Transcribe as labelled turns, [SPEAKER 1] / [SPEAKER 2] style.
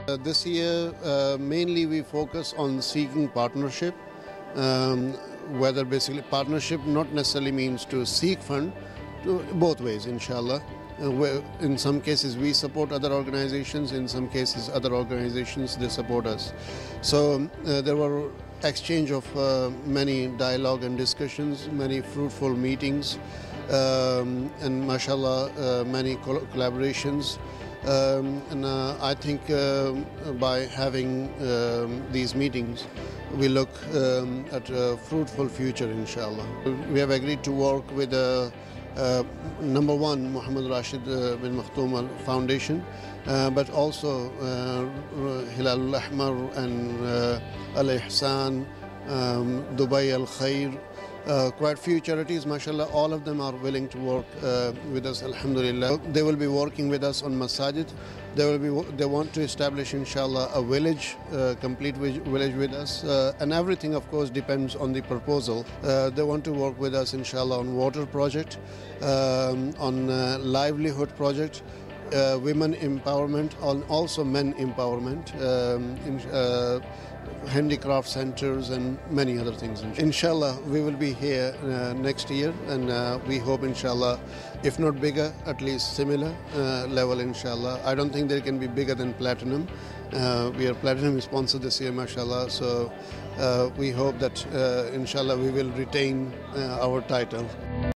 [SPEAKER 1] This year, mainly we focus on seeking partnership, whether basically partnership not necessarily means to seek fund, to both ways, inshallah. In some cases, we support other organizations. In some cases, other organizations, they support us. So there were exchange of many dialogue and discussions, many fruitful meetings, and mashallah, many collaborations. And I think by having these meetings, we look at a fruitful future, inshallah. We have agreed to work with number one, Muhammad Rashid bin Maktoum Al Foundation, but also Hilal Al Ahmar and Al Ihsan, Dubai Al Khair. Quite few charities, mashallah, all of them are willing to work with us, alhamdulillah. They will be working with us on masajid. They want to establish, inshallah, a village, complete village with us. And everything, of course, depends on the proposal. They want to work with us, inshallah, on water project, on livelihood project, women empowerment, on also men empowerment, handicraft centers and many other things. Inshallah, we will be here next year, and we hope, inshallah, if not bigger, at least similar level, inshallah. I don't think there can be bigger than platinum. We are platinum sponsor this year, mashallah. So we hope that, inshallah, we will retain our title.